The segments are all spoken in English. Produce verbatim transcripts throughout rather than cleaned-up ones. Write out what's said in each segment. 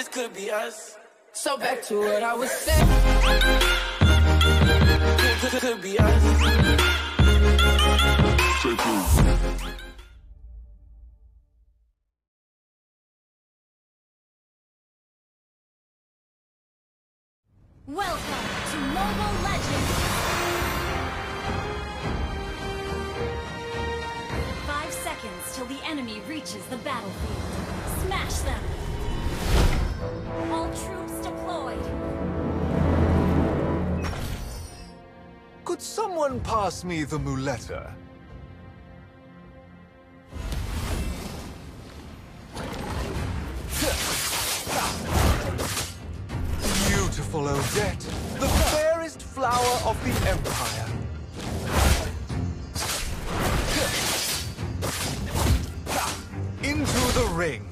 this could be us. So back to what I was saying. Could, could, could be us. Welcome to Mobile Legends! Five seconds till the enemy reaches the battlefield. Smash them! All troops deployed! Could someone pass me the muleta? Beautiful Odette, the fairest flower of the Empire. Into the ring.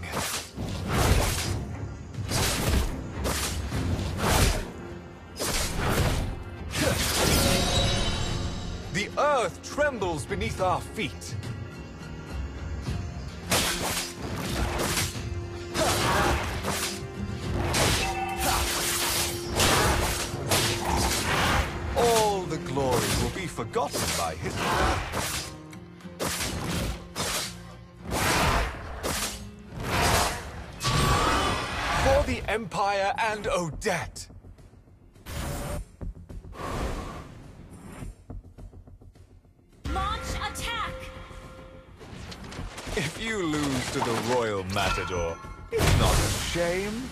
The earth trembles beneath our feet. All the glory will be forgotten by history. For the Empire and Odette. Launch attack! If you lose to the Royal Matador, it's not a shame.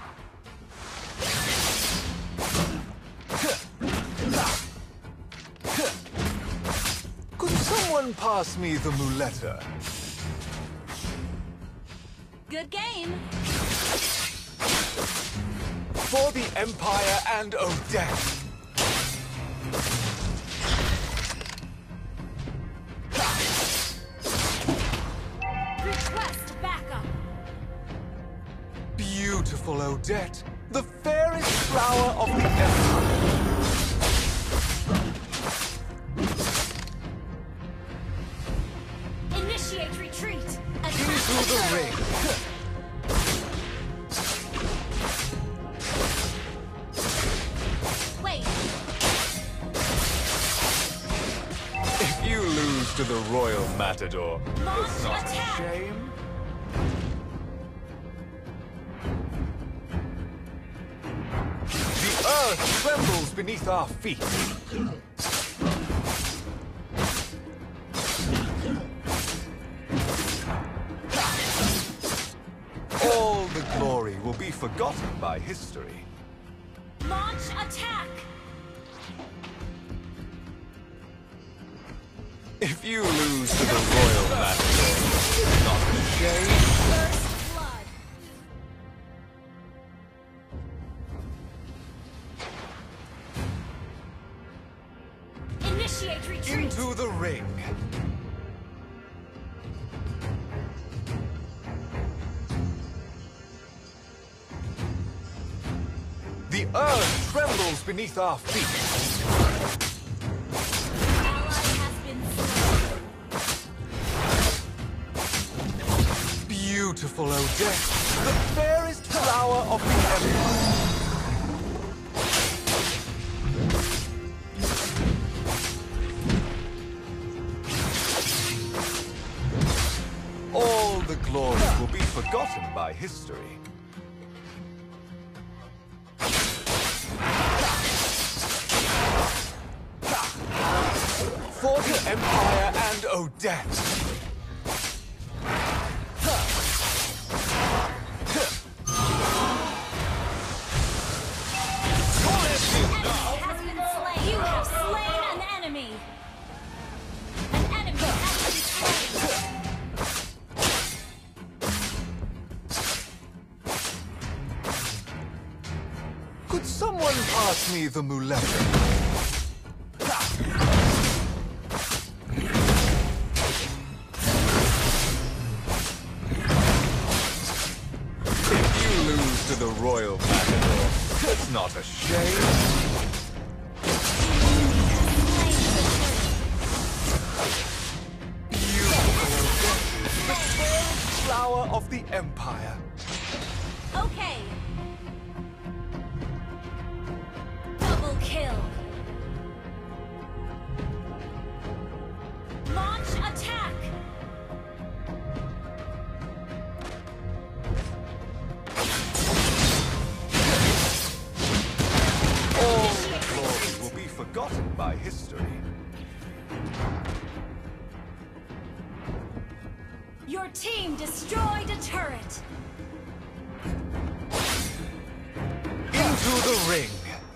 Could someone pass me the muleta? Good game! For the Empire and Odette. Request backup! Beautiful Odette, the fairest flower of the Empire. Initiate retreat! Attack Into the turret. ring. Wait, If you lose to the Royal Matador, Launch it's not attack. a shame. The earth trembles beneath our feet. All the glory will be forgotten by history. launch attack! If you lose to the Royal Matador, it's not a shame. First blood! Initiate retreat! Into the ring. The earth trembles beneath our feet. Ally has been slain. Beautiful Odette, the fairest flower of the Empire. All the glory will be forgotten by history. For the Empire and Odette. Has been slain. You have slain an enemy. An enemy has been slain. Could someone pass me the muleta? If you lose to the Royal Matador, it's not a shame. Beautiful, the fairest flower of the Empire. Okay, forgotten by history. Your team destroyed a turret. Into the ring.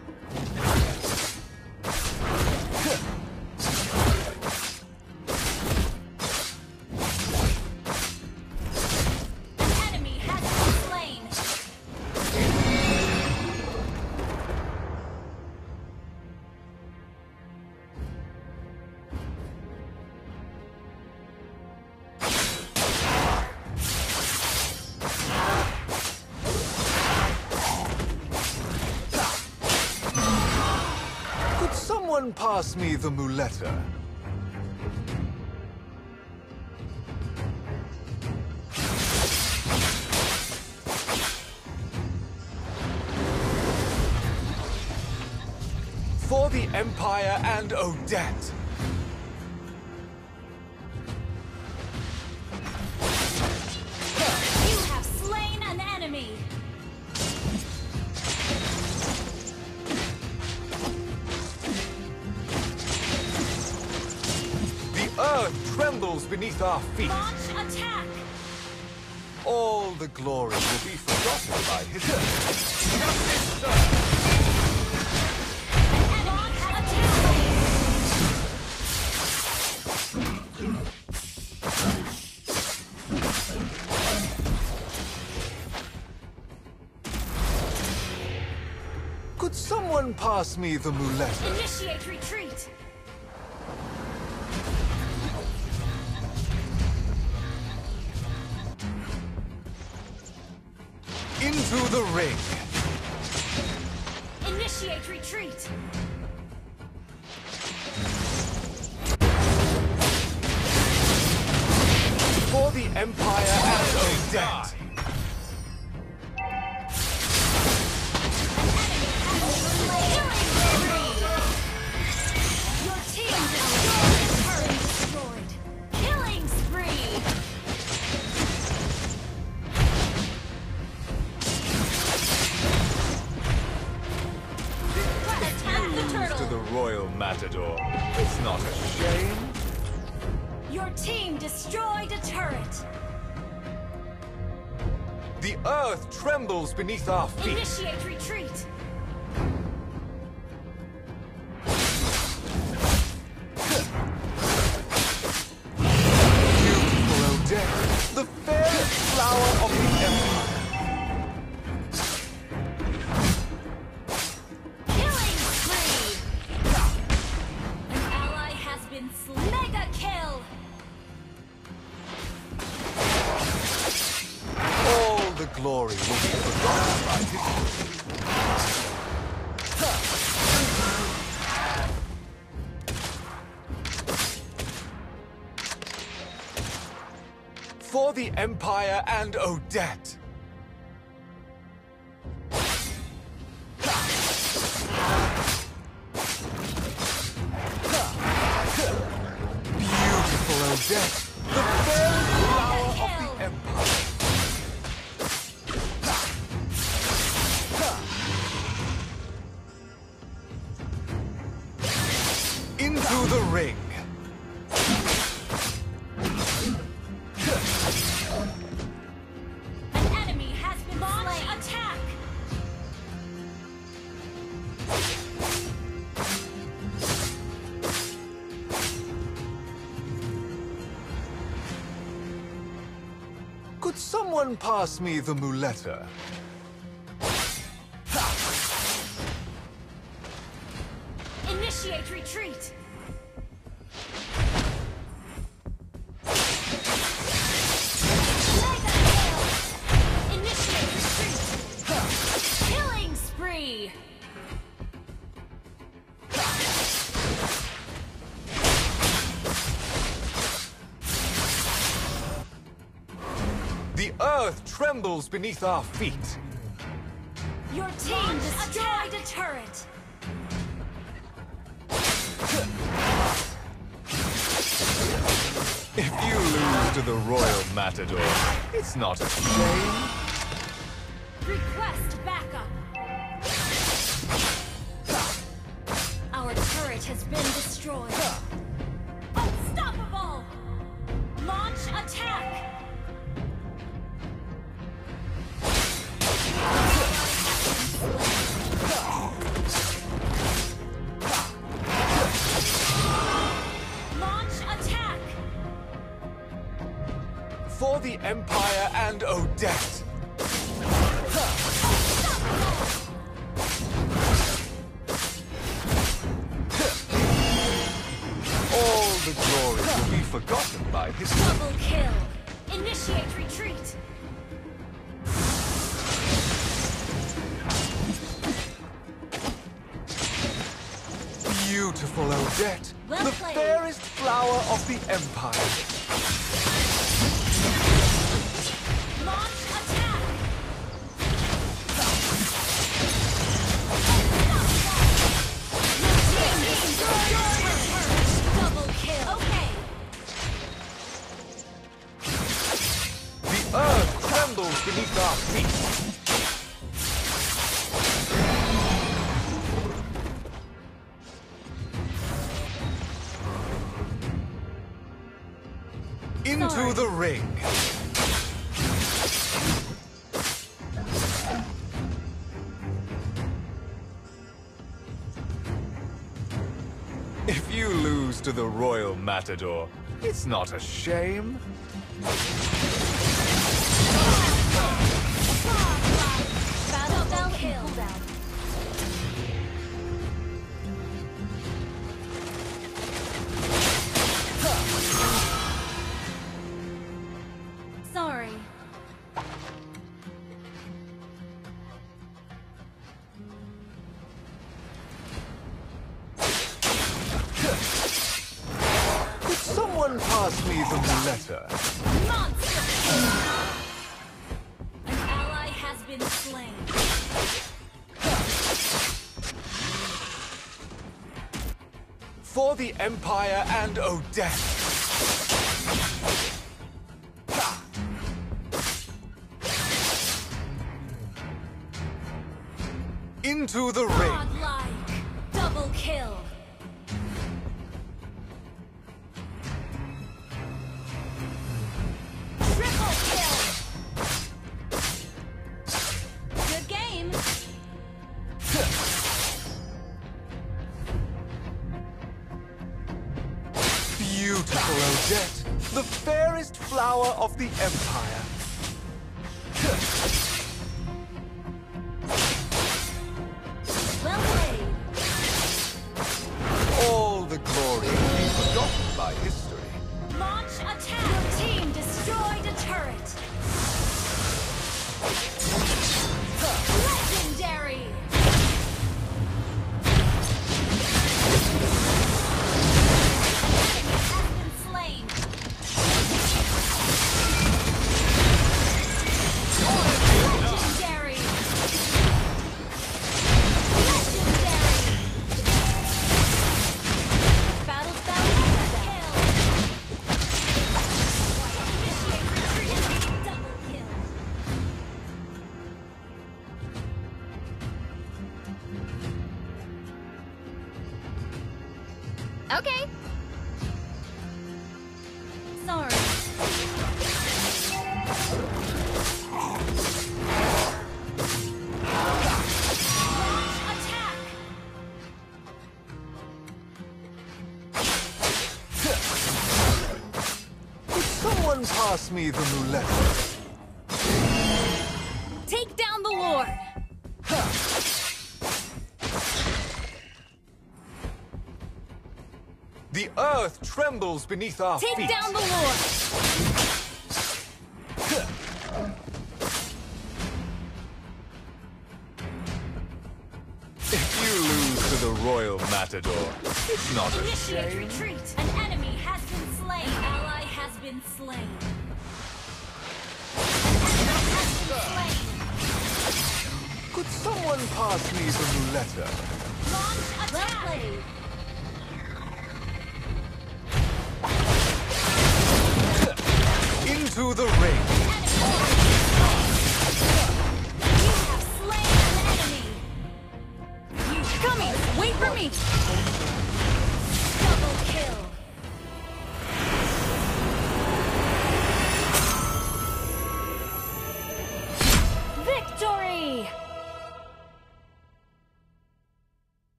An enemy has been slain. Could someone pass me the muleta? For the Empire and Odette. You have slain an enemy. The earth trembles beneath our feet. Launch attack. All the glory will be forgotten by history. Launch attack. Could someone pass me the muleta? Initiate retreat. Into the ring. Initiate retreat. For the Empire and Odette. Your team destroyed a turret. Destroyed. Killing spree. Attack the To turtle. the Royal Matador. It's not a shame. Your team destroyed a turret. The earth trembles beneath our feet. Initiate retreat. Beautiful Odette, the fairest flower of the Empire. Killing spree. An ally has been slain. Mega kill. All the glory will be forgotten by history. For the Empire and Odette. Beautiful Odette, the fairest flower of the Empire. Into the ring. An enemy has been slain. Attack. Could someone pass me the muleta? Initiate retreat. Mega kill. Initiate retreat. Killing spree. The earth trembles beneath our feet. Your team destroyed a turret. If you lose to the Royal Matador, it's not a shame. Request backup. Our turret has been destroyed. Unstoppable! Launch attack! Launch attack! For the Empire and Odette! All the glory will be forgotten by history. Double kill! Initiate retreat! Beautiful Odette, Well the played. fairest flower of the Empire. Launch attack! Double kill! Okay! The earth trembles beneath our feet. Into Sorry. the ring. If you lose to the Royal Matador, it's not a shame. Battle bell kill! Sorry. Could someone pass me the letter? Monster! An ally has been slain. For the Empire and Odette. Into the ring. Godlike! Double kill! Triple kill! Good game! Beautiful Odette, the fairest flower of the Empire. Well played! All the glory will be forgotten by history. Launch attack! Your team destroyed a turret! Legendary! Has been slain! Legendary! Legendary! Battle spell kill! Initiate retreat! Double kill! Okay. Sorry. Launch attack! Could someone pass me the mulette? Take down the Lord! The earth trembles beneath our Take feet. down the Lord! If you lose to the Royal Matador, it's not a Initiate shame. retreat! An enemy has been slain! An ally has been slain! An enemy has been slain! Could someone pass me the mulette? Launch attack! Well played! Into the ring.